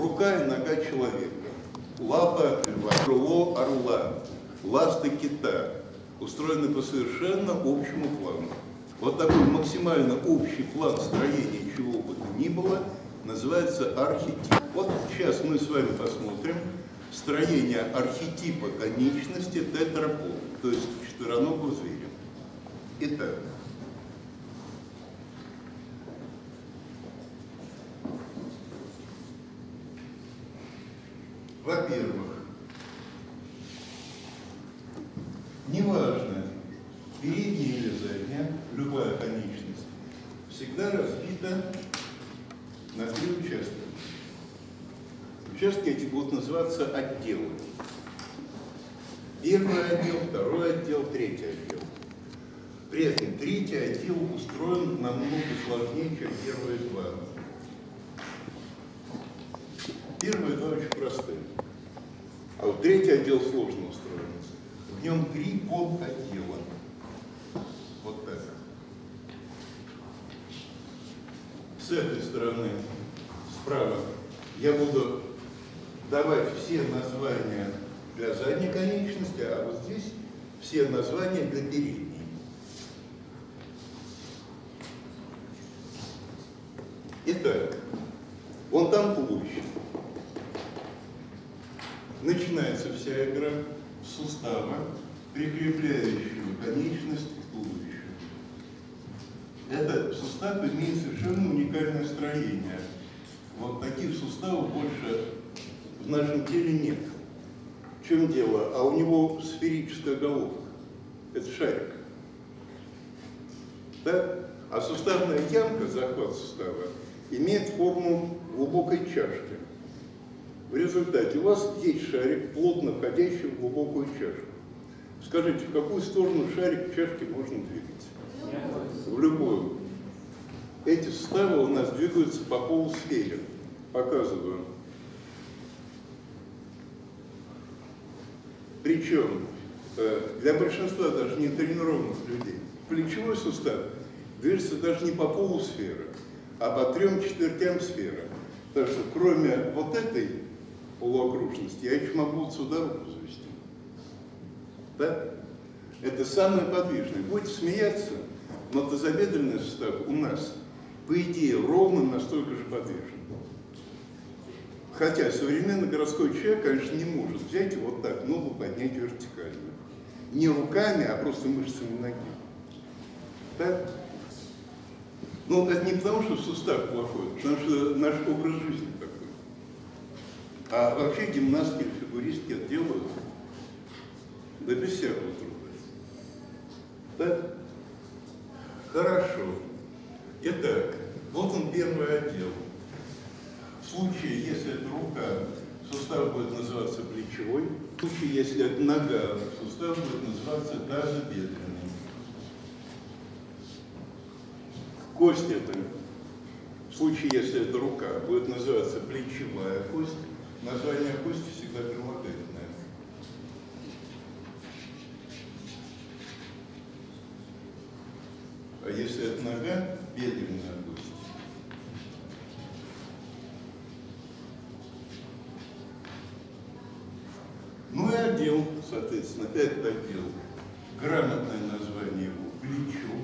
рука и нога человека, лапа льва, крыло орла, ласты кита устроены по совершенно общему плану. Вот такой максимально общий план строения чего бы то ни было называется архетип. Вот сейчас мы с вами посмотрим строение архетипа конечности тетрапода, то есть четвероногого зверя. Итак, во-первых, неважно, передняя или задняя, любая конечность всегда разбита на три участка. Участки эти будут называться отделы. Первый отдел, второй отдел, третий отдел. При этом третий отдел устроен намного сложнее, чем первые два. Первые два очень простые. А вот третий отдел сложно устроен. В нем три подотдела. Вот так. С этой стороны, справа, я буду давать все названия для задней конечности, а вот здесь все названия для передней. Итак, вон там туловище. Начинается вся игра с сустава, прикрепляющего конечность к туловищу. Этот сустав имеет совершенно уникальное строение. Вот таких суставов больше в нашем теле нет. В чем дело? А у него сферическая головка. Это шарик. Да? А суставная ямка, захват сустава, имеет форму глубокой чашки. В результате у вас есть шарик, плотно входящий в глубокую чашку. Скажите, в какую сторону шарик чашки можно двигать? В любую. Эти суставы у нас двигаются по полусфере. Показываю. Причем для большинства даже не тренированных людей плечевой сустав движется даже не по полусфере, а по 3/4 сферы. Так что кроме вот этой полуокружности я еще могу вот сюда руку завести. Да? Это самое подвижное. Будете смеяться, но тазобедренный сустав у нас, по идее, ровно настолько же подвижен. Хотя современный городской человек, конечно, не может взять и вот так ногу поднять вертикально. Не руками, а просто мышцами ноги. Так? Ну, это не потому, что сустав плохой, потому что наш образ жизни такой. А вообще гимнастки или фигуристки это делают, да без всякого труда. Так? Хорошо. Итак, вот он первый отдел. В случае, если это рука, сустав будет называться плечевой. В случае, если это нога, сустав будет называться тазобедренный. Кость это, в случае, если это рука, будет называться плечевая кость. Название кости всегда прилагательное. А если это нога, бедренная кость. Ну и отдел, соответственно, этот отдел. Грамотное название его – плечо.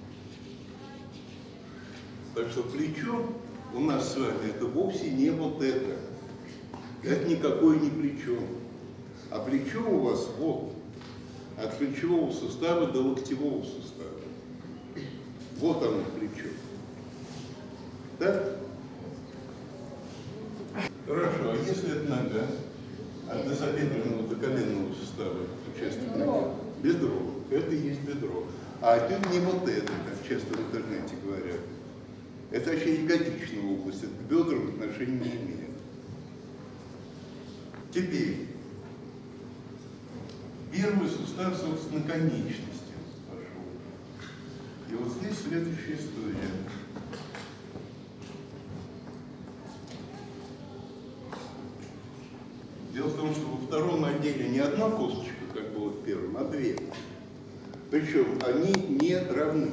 Так что плечо у нас с вами это вовсе не вот это. Это никакое не плечо. А плечо у вас вот, от плечевого сустава до локтевого сустава. Вот оно плечо. Так? Хорошо, а если это нога? От тазобедренного до коленного сустава участок ноги. Бедро. Это и есть бедро. А отнюдь не вот это, как часто в интернете говорят. Это вообще ягодичная область, это к бедрам отношения не имеет. Теперь, первый сустав, собственно, конечности пошел. И вот здесь следующая история. Дело в том, что во втором отделе не одна косточка, как было в первом, а две. Причем они не равны.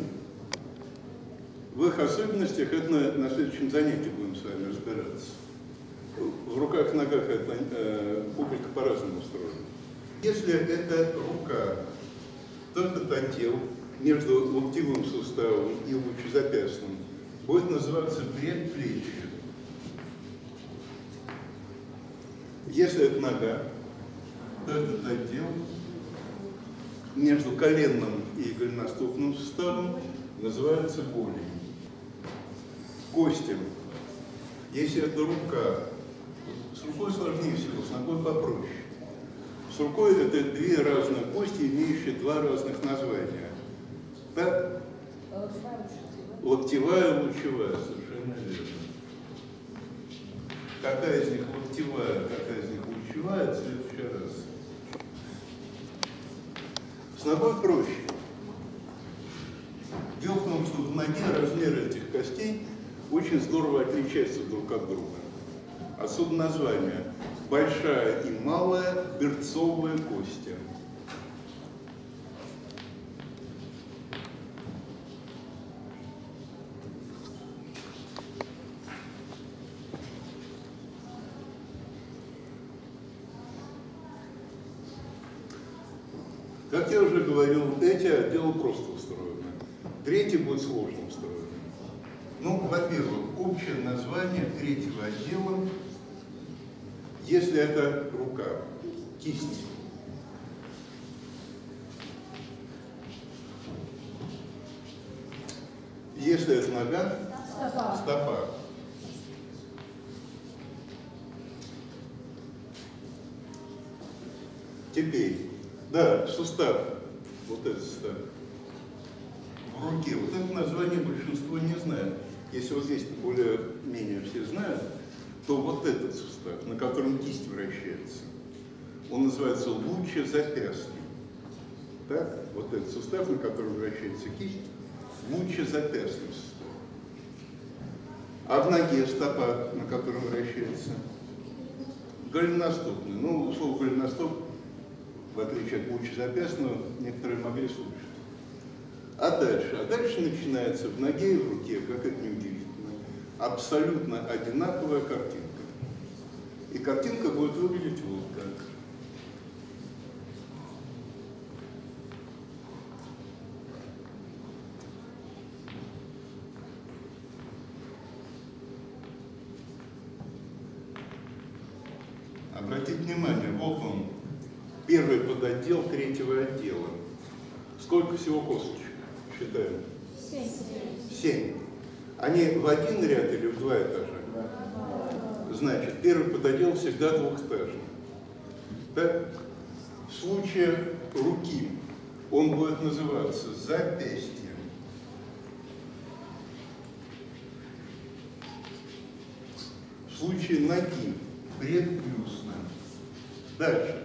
В их особенностях это на следующем занятии будем с вами разбираться. В в руках и ногах публика по-разному устроена. Если это рука, то этот отдел между локтевым суставом и лучезапястным будет называться предплечье. Если это нога, то этот отдел между коленным и голеностопным суставом называется голень. Кости. Если это рука, с рукой сложнее всего, с ногой попроще. С рукой это две разные кости, имеющие два разных названия. Так? Локтевая и лучевая, совершенно верно. Какая из них локтевая, какая из них лучевая, в следующий раз. С ногой проще. Дело в том, что в ноге размеры этих костей очень здорово отличаются друг от друга. Отсюда название большая и малая берцовые кости. Как я уже говорил, эти отделы просто устроены. Третий будет сложно устроен. Ну, во-первых, общее название третьего отдела, если это рука, кисть. Если это нога, стопа. Теперь, да, сустав, вот этот сустав. В руке. Вот это название большинство не знает. Если вот здесь более-менее все знают, то вот этот сустав, на котором кисть вращается, он называется лучезапястный. Так? Вот этот сустав, на котором вращается кисть, лучезапястный сустав. А в ноге стопа, на котором вращается, голеностопный. Ну, слово голеностоп, в отличие от лучезапястного, некоторые могли слушать. А дальше начинается в ноге и в руке, как это не удивительно, абсолютно одинаковая картинка. И картинка будет выглядеть вот как. Обратите внимание, вот он, первый подотдел третьего отдела. Сколько всего косточек? Считаем. 7. Они в один ряд или в два этажа? Значит, первый подотдел всегда двухэтажный. Так? В случае руки он будет называться запястьем. В случае ноги предплюсным. Дальше.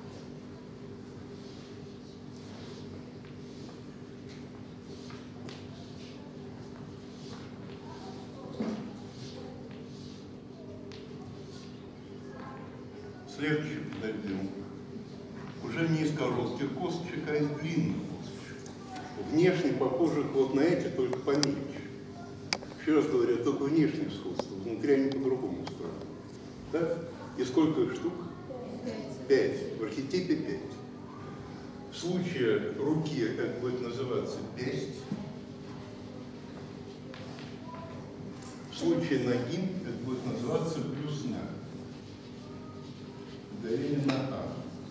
Следующий подотдел. Уже не из коротких косточек, а из длинных косточек. Внешне похожих вот на эти, только помельче. Еще раз говорю, только внешнее сходство. Внутри они по-другому устроены. Так? И сколько их штук? 5. В архетипе 5. В случае руки это будет называться песть. В случае ноги это будет называться плюсня. Ударение на А.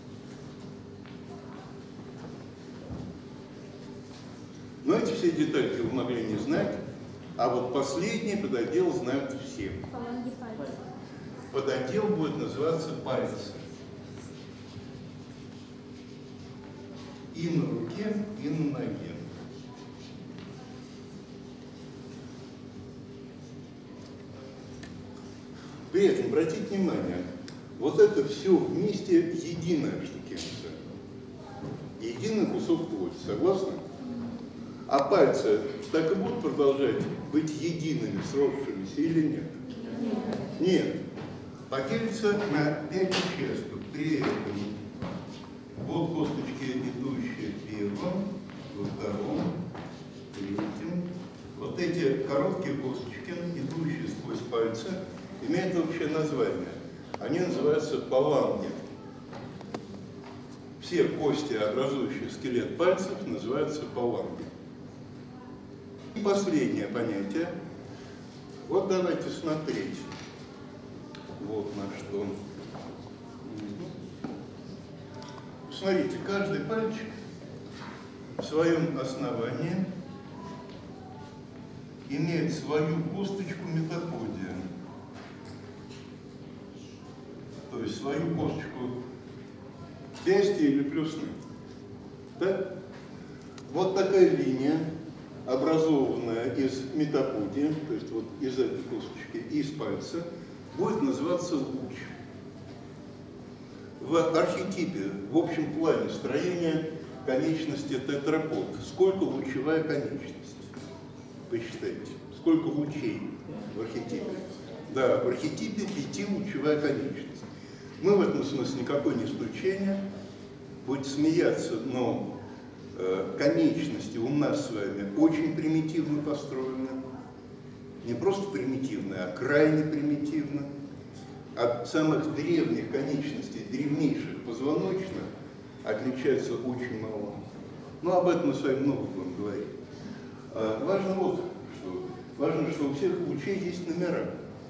Но эти все детали вы могли не знать, а вот последний подотдел знают все. Подотдел будет называться пальцы. И на руке, и на ноге. При этом, обратите внимание, вот это все вместе единая штукенция. Единый кусок плоти, согласны? А пальцы так и будут продолжать быть едиными, сросшимися или нет? Нет. Поделятся на 5 участков. При этом вот косточки, идущие в первом, во втором, третьем. Вот эти короткие косточки, идущие сквозь пальцы, имеют общее название. они называются паланги. Все кости, образующие скелет пальцев, называются паланги. И последнее понятие. Вот давайте смотреть. Вот на что. Смотрите, каждый пальчик в своем основании имеет свою косточку метаподия. То есть свою косточку пястья или плюсны. Да? Вот такая линия, образованная из метаподия, то есть вот из этой косточки и из пальца, будет называться луч. В архетипе, в общем плане строения конечности тетрапод, сколько лучевая конечность? Посчитайте, сколько лучей в архетипе? Да, в архетипе 5-лучевая конечность. Мы в этом смысле никакое не исключение. Будете смеяться, но конечности у нас с вами очень примитивно построены. Не просто примитивно, а крайне примитивно. От самых древних конечностей, древнейших позвоночных, отличается очень мало. Но об этом мы с вами много будем говорить. Важно вот что. Важно, что у всех лучей есть номера.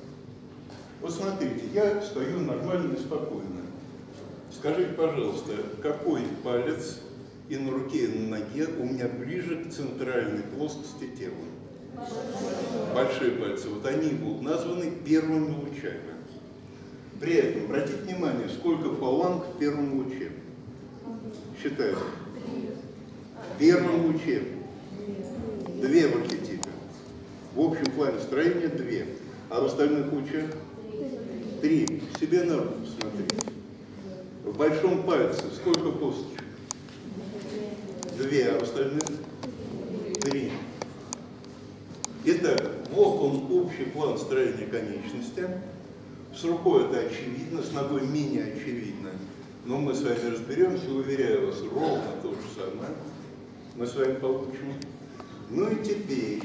Вот смотрите, я стою нормально и спокойно. Скажите, пожалуйста, какой палец и на руке, и на ноге у меня ближе к центральной плоскости тела? Большие пальцы. Вот они будут названы первыми лучами. При этом, обратите внимание, сколько паланг в первом луче. Считаю. В первом луче. 2 в архетипе. В общем плане строения 2. А в остальных лучах 3. Себе на руку смотрите. В большом пальце сколько косточек? 2, а в остальных 3. Итак, вот он общий план строения конечности. С рукой это очевидно, с ногой менее очевидно. Но мы с вами разберемся, уверяю вас, ровно то же самое. Мы с вами получим. Ну и теперь,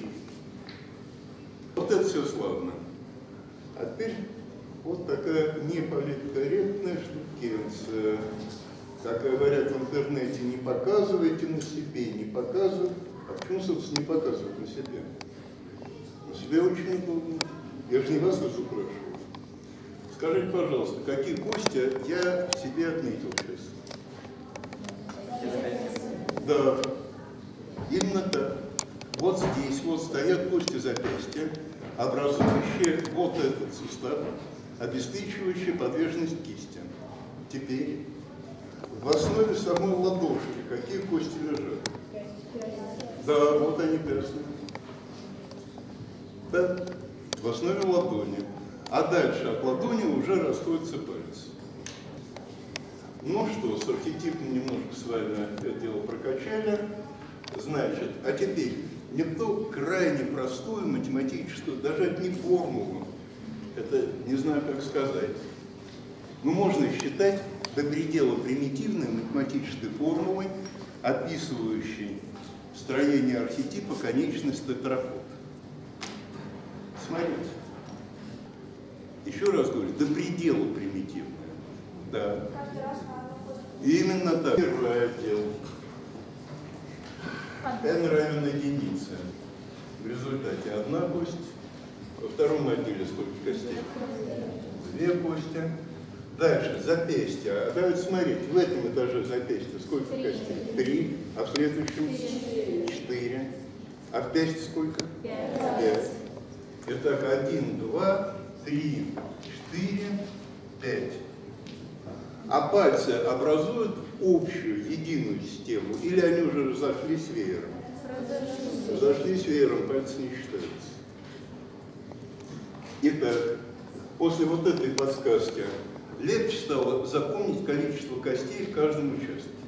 вот это все славно. А теперь вот такая неполиткорректная штукенция. Как говорят в интернете, не показывайте на себе, не показывайте. А почему, собственно, не показывать на себе? На себе очень удобно. Я же не вас разукрашиваю. Скажите, пожалуйста, какие кости я себе отметил сейчас? Да, именно так. Вот здесь вот стоят кости запястья, образующие вот этот сустав, обеспечивающий подвижность кисти. Теперь в основе самой ладошки какие кости лежат? Да, вот они перстни. Да, в основе ладони. А дальше от ладони уже расходятся пальцы. Ну что, с архетипом немножко с вами это дело прокачали. Значит, а теперь не то крайне простую математическую, даже это не формулу, это не знаю, как сказать. Но можно считать до предела примитивной математической формулой, описывающей строение архетипа конечности тетрапод. Смотрите. Еще раз говорю, до предела примитивная. Да. Именно так. Первый отдел. n равен единице. В результате 1 кость. Во втором отделе сколько костей? 2 кости. Дальше запястье. А давайте смотреть, в этом этаже запястья сколько костей? 3. А в следующем? 4. А в пястье сколько? 5. Итак, 1, 2, 3, 4, 5. А пальцы образуют общую, единую систему, или они уже разошлись веером? Разошлись веером, пальцы не считаются. Итак, после вот этой подсказки легче стало запомнить количество костей в каждом участке.